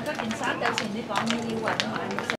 có件衫有時你講要揾買。